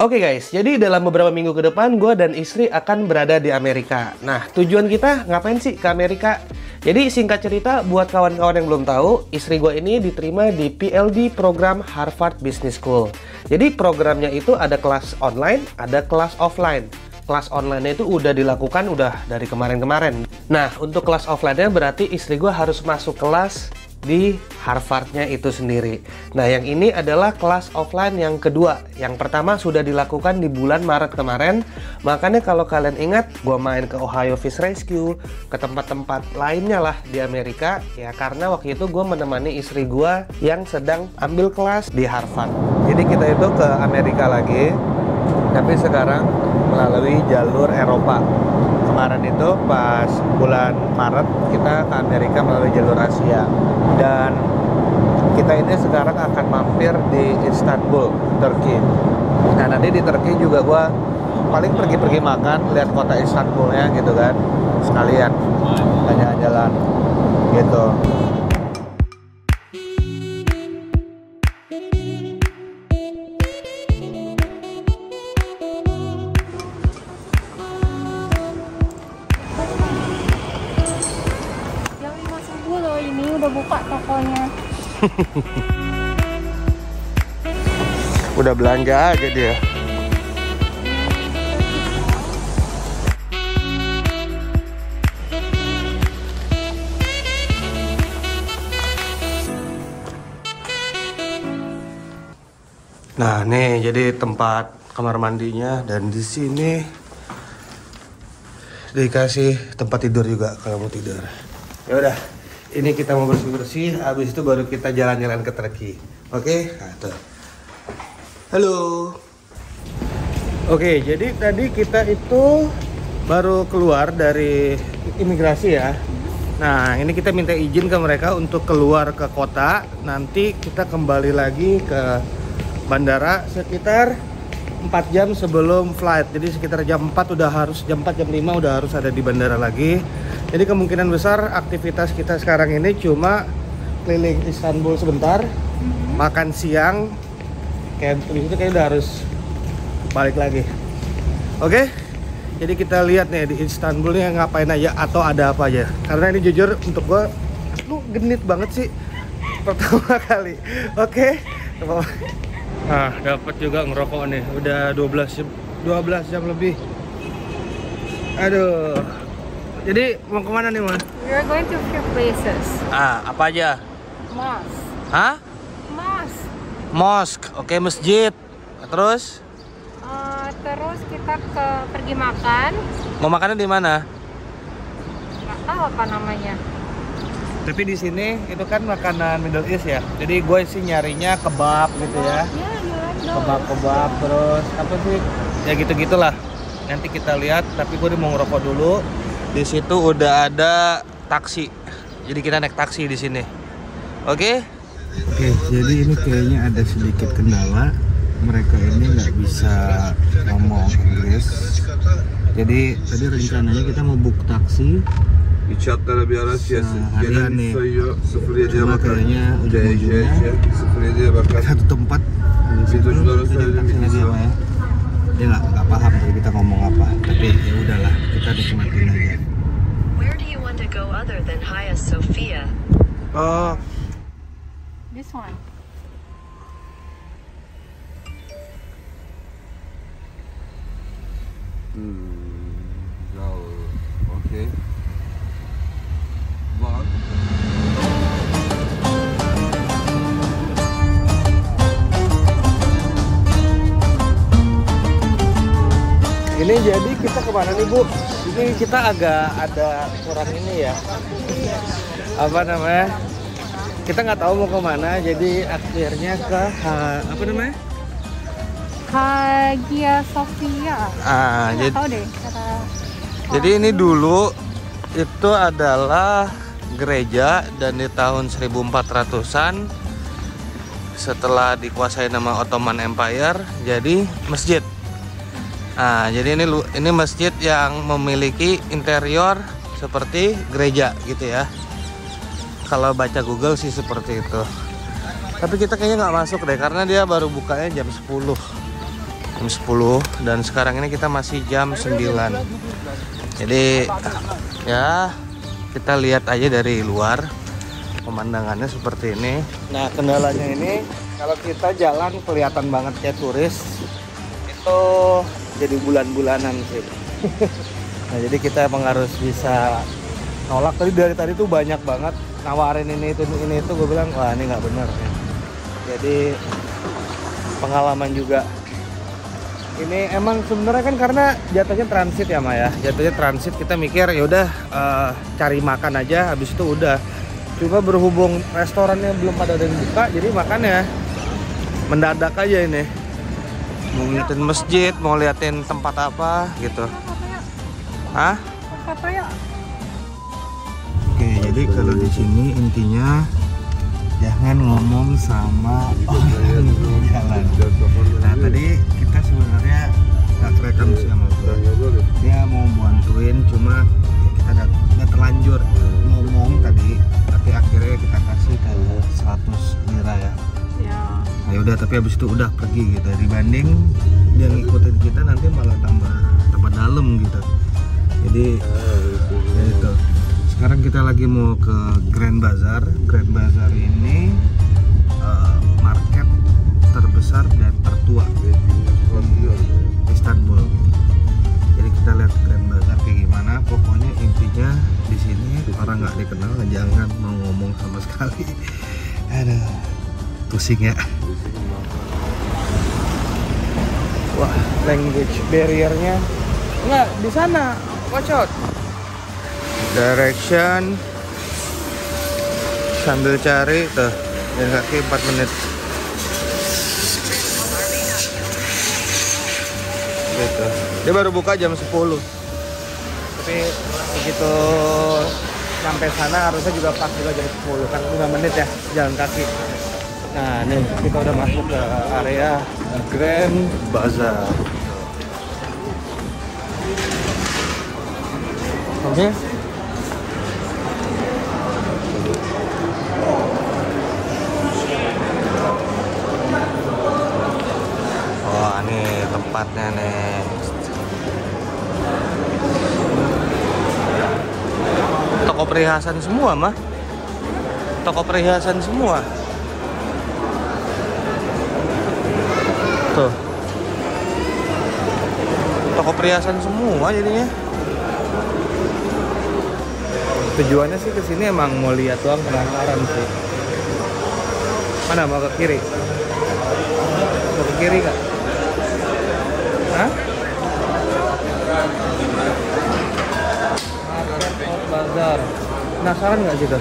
Oke guys, jadi dalam beberapa minggu ke depan gue dan istri akan berada di Amerika. Nah, tujuan kita ngapain sih ke Amerika? Jadi singkat cerita, buat kawan-kawan yang belum tahu, istri gue ini diterima di PLD program Harvard Business School. Jadi programnya itu ada kelas online, ada kelas offline. Kelas online-nya itu udah dilakukan dari kemarin-kemarin. Nah, untuk kelas offline-nya berarti istri gue harus masuk kelas di Harvard-nya itu sendiri. Nah, yang ini adalah kelas offline yang kedua. Yang pertama sudah dilakukan di bulan Maret kemarin. Makanya kalau kalian ingat, gue main ke Ohio Fish Rescue, ke tempat-tempat lainnya lah di Amerika, ya karena waktu itu gue menemani istri gue yang sedang ambil kelas di Harvard. Jadi kita itu ke Amerika lagi, tapi sekarang melalui jalur Eropa. Kemarin itu pas bulan Maret kita ke Amerika melalui jalur Asia. Dan kita ini sekarang akan mampir di Istanbul, Turki. Nah, nanti di Turki juga gua paling pergi-pergi makan, lihat kota Istanbulnya gitu kan, sekalian jalan-jalan gitu. Udah buka tokonya. Udah belanja aja dia. Nah, nih jadi tempat kamar mandinya, dan di sini dikasih tempat tidur juga kalau mau tidur. Ya udah. Ini kita mau bersih-bersih, habis itu baru kita jalan-jalan ke Turki. Oke? Nah, tuh. Halo. Oke, jadi tadi kita itu baru keluar dari imigrasi ya. Nah, ini kita minta izin ke mereka untuk keluar ke kota. Nanti kita kembali lagi ke bandara sekitar 4 jam sebelum flight. Jadi sekitar jam 4 udah harus, jam 4 jam 5 udah harus ada di bandara lagi. Jadi kemungkinan besar aktivitas kita sekarang ini cuma keliling Istanbul sebentar, makan siang, kayak itu kayak udah harus balik lagi. Oke? Jadi kita lihat nih di Istanbul nih ngapain aja atau ada apa aja. Karena ini jujur untuk gua, lu genit banget sih pertama kali. Oke? Nah, dapat juga ngerokok nih. Udah 12 jam lebih. Aduh. Jadi mau kemana nih, Mas? We are going to a few places. Apa aja? Mosque. Hah? Mosque. Mosque, oke, masjid. Terus? Terus kita pergi makan. Mau makannya di mana? Nggak tahu apa namanya. Tapi di sini itu kan makanan Middle East ya. Jadi gue sih nyarinya kebab gitu ya. Iya, Kebab terus apa sih? Ya gitu-gitulah. Nanti kita lihat, tapi gue udah mau ngerokok dulu. Di situ udah ada taksi. Jadi kita naik taksi di sini. Oke? Oke, jadi ini kayaknya ada sedikit kendala. Mereka ini nggak bisa ngomong Inggris. Jadi tadi rencananya kita mau book taksi. İçatlara bir araç gelsin. Harian Gelen nih. sayıyor 07'ye Cuma bakar. kayaknya ujung-ujungnya 07'ye bakar. satu tempat. Videoculara Kita söyledim taksi lagi ya, Pak, ya. Dia nggak paham tadi kita ngomong apa. Tapi ya udahlah, kita nikmatin aja. Where do you want to go other than Hagia Sophia? Oh, This one. Bravo. Okey. Var. ini jadi kita kemana nih, Bu? Ini kita agak ada kurang ini ya. Apa namanya? Kita nggak tahu mau kemana, jadi akhirnya ke apa namanya? Hagia Sophia. Nggak tahu deh kata. Jadi ini dulu itu adalah gereja, dan di tahun 1400-an setelah dikuasai nama Ottoman Empire jadi masjid. Nah, jadi ini masjid yang memiliki interior seperti gereja gitu ya. Kalau baca Google sih seperti itu. Tapi kita kayaknya nggak masuk deh, karena dia baru bukanya jam 10. jam 10 dan sekarang ini kita masih jam 9. Jadi ya kita lihat aja dari luar pemandangannya seperti ini. Nah, kendalanya ini kalau kita jalan kelihatan banget kayak turis itu jadi bulan-bulanan sih. Nah, jadi kita emang harus bisa nolak. Dari tadi tuh banyak banget nawarin ini itu gue bilang wah ini nggak bener ya. Jadi pengalaman juga. Ini emang sebenarnya kan karena jatuhnya transit ya Maya. Jatuhnya transit kita mikir ya udah cari makan aja habis itu udah. Cuma berhubung restorannya belum pada ada yang buka jadi makannya mendadak aja ini. Mau ngeliatin masjid, mau liatin tempat apa gitu. Hah? Oke, jadi kalau di sini intinya jangan ngomong sama orang di jalan. Nah, tadi kita sebenarnya nggak kerekam sih sama gue. Dia mau bantuin, cuma kita udah terlanjur ngomong tadi, tapi akhirnya kita kasih kayak 100 lira ya. Nah, yaudah, tapi habis itu udah pergi gitu. Dibanding dia ngikutin kita nanti malah tambah dalam gitu. Jadi ya itu. Sekarang kita lagi mau ke Grand Bazaar. Grand Bazaar ini market terbesar dan tertua di Istanbul. Jadi kita lihat Grand Bazaar kayak gimana. Pokoknya intinya di sini orang nggak dikenal, jangan mau ngomong sama sekali. Aduh, pusing ya. Wah, language barrier-nya nggak di sana. Watch out. Direction sambil cari tuh, jalan kaki 4 menit gitu. Dia baru buka jam 10, tapi begitu sampai sana harusnya juga pas juga jam 10 kan 5 menit ya jalan kaki. Nah nih kita udah masuk ke area Grand Bazaar. Oke. Wah, nih tempatnya nih. Toko perhiasan semua, mah. Toko perhiasan semua. Tuh. Toko perhiasan semua jadinya. Tujuannya sih kesini emang mau lihat doang, penasaran sih. Mana mau ke kiri? Mau ke kiri nggak? Hah? Market Bazaar. Penasaran nggak gitu?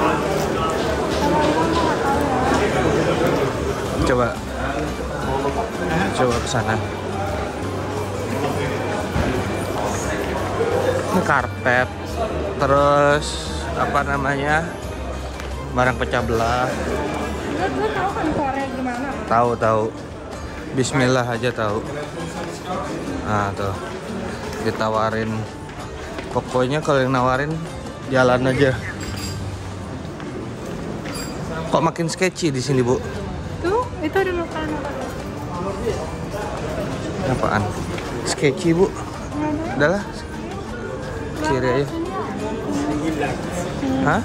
Coba ke sana. Ini karpet. Terus apa namanya, barang pecah belah. Lu tahu kan Korea gimana? Tahu. Bismillah aja tahu. Nah tuh ditawarin. Pokoknya kalau yang nawarin jalan aja. Kok makin sketchy di sini Bu? Tuh itu ada makanan. Apaan? Sketchy Bu? Udahlah. Kiri aja. Hah?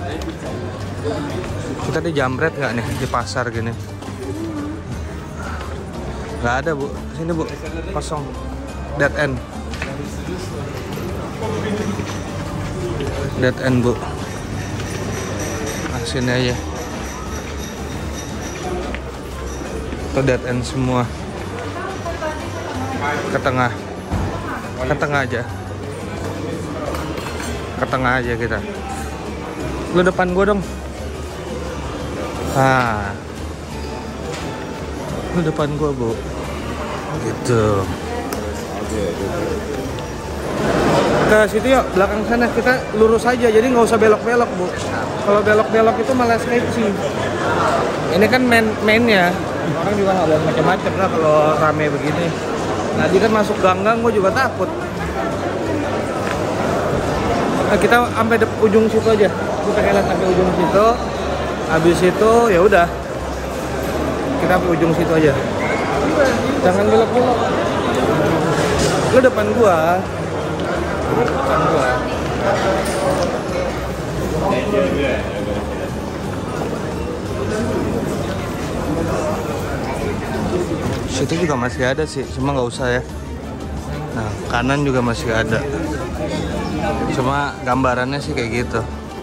Kita di jambret nggak nih di pasar gini? Nggak ada Bu. Sini Bu, kosong. Dead end. Dead end Bu. Nah, sini aja. Itu dead end semua. Ke tengah. Ke tengah aja. Ke tengah aja kita. Lu depan gua dong. Ah. Lu depan gua, Bu. Gitu. Ke situ yuk, belakang sana. Kita lurus aja, jadi nggak usah belok-belok, Bu. Kalau belok-belok itu malah sketchy. Ini kan mainnya. Orang juga nggak boleh macam-macam lah kalau rame begini. Nah, dia kan masuk gang-gang, gua juga takut. Nah, kita sampai ujung situ aja. Gue pengen lihat sampai ujung situ. Habis itu ya udah. Kita sampai ujung situ aja. Jangan belok-belok. Lu depan gua. Depan gua. Situ juga masih ada sih, cuma nggak usah ya. Nah, kanan juga masih ada. Cuma gambarannya sih kayak gitu.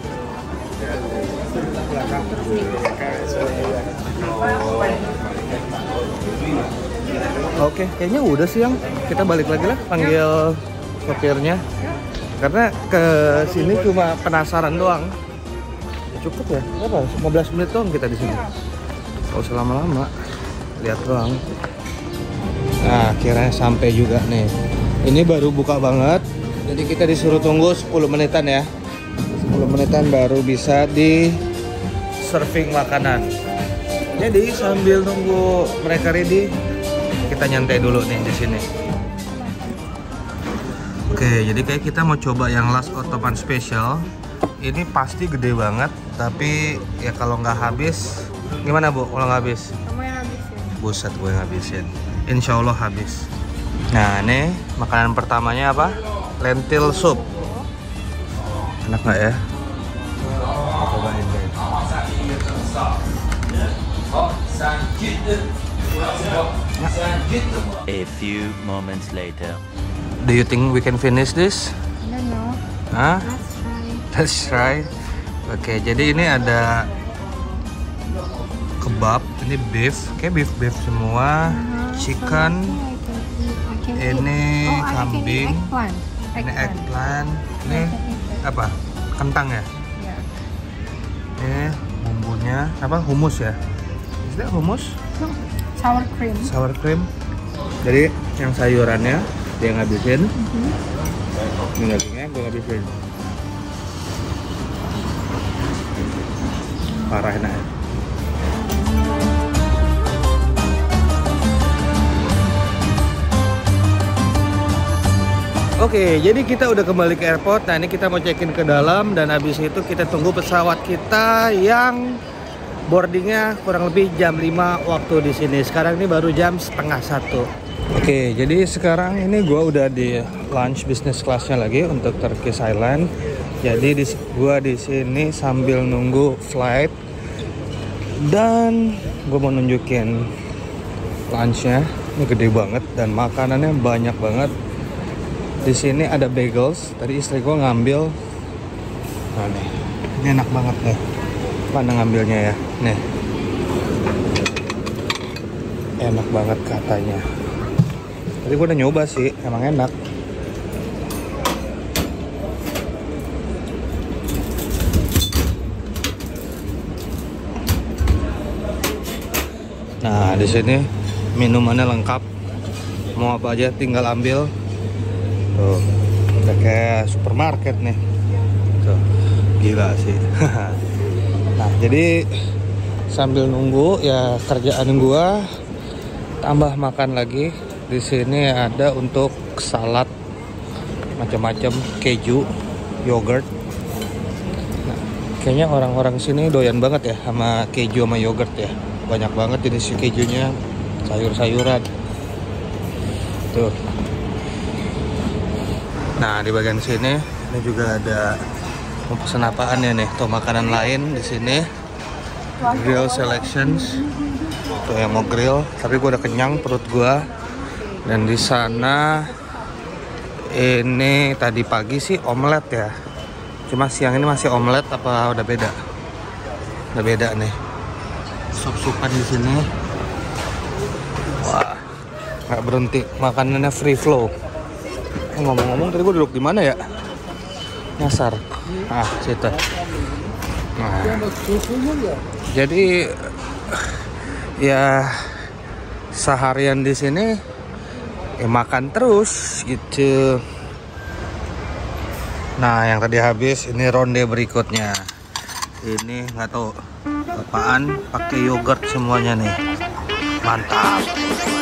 Oke, kayaknya udah sih yang kita balik lagi lah panggil sopirnya. Karena ke sini cuma penasaran doang. Cukup ya? Berapa? 15 menit doang kita di sini. Gak usah lama-lama. Lihat doang. Nah, akhirnya sampai juga nih. Ini baru buka banget. Jadi kita disuruh tunggu 10 menitan ya. 10 menitan baru bisa di serving makanan. Jadi sambil nunggu mereka ready, kita nyantai dulu nih di sini. Oke, jadi kayak kita mau coba yang Last Ottoman Special. Ini pasti gede banget, tapi ya kalau nggak habis, gimana Bu? Kalau nggak habis? Kamu yang habisin. Buset, gue yang habisin. Insya Allah habis. Nah, ini makanan pertamanya apa? Lentil soup. Enak nggak ya? Kita cobain guys. A few moments later. Do you think we can finish this? I don't know. Hah? Let's try. Let's try. Oke, jadi ini ada kebab, ini beef, kayak beef semua, chicken, ini kambing, ini eggplant, ini apa? Kentang ya? Yeah. Ini bumbunya apa? Hummus ya? Is that hummus? No, sour cream. Sour cream. Jadi yang sayurannya dia ngabisin, ini dagingnya gue ngabisin. Parah enak ya. Oke, jadi kita udah kembali ke airport. Nah, ini kita mau check-in ke dalam dan habis itu kita tunggu pesawat kita yang boardingnya kurang lebih jam 5 waktu di sini. Sekarang ini baru jam setengah 1. Oke, jadi sekarang ini gua udah di lunch business class-nya lagi untuk Turkish Airlines. Jadi gua di sini sambil nunggu flight dan gua mau nunjukin lunchnya. Ini gede banget dan makanannya banyak banget. Di sini ada bagels. Tadi istri gua ngambil. Nah nih, ini enak banget nih. Mana ngambilnya ya? Nih, enak banget katanya. Tadi gua udah nyoba sih, emang enak. Nah, di sini minumannya lengkap. Mau apa aja tinggal ambil. Tuh, udah kayak supermarket nih. Tuh, gila sih. Nah, jadi sambil nunggu ya kerjaan gua tambah makan lagi. Di sini ada untuk salad macam-macam, keju, yogurt. Nah, kayaknya orang-orang sini doyan banget ya sama keju sama yogurt ya. Banyak banget jenis kejunya, sayur-sayuran. Tuh. Nah, di bagian sini ini juga ada mau pesen apaan ya nih? Tuh makanan lain di sini. Grill selections. Tuh yang mau grill, tapi gua udah kenyang perut gua. Dan di sana ini tadi pagi sih omelet ya. Cuma siang ini masih omelet apa udah beda? Udah beda nih. Sup-supan di sini. Wah, nggak berhenti. Makanannya free flow. Ngomong-ngomong tadi gue duduk di mana ya? Nyasar. Ah, situ. Nah, jadi ya seharian di sini ya makan terus gitu. Nah, yang tadi habis ini ronde berikutnya. Ini nggak tahu apaan, pakai yogurt semuanya nih. Mantap.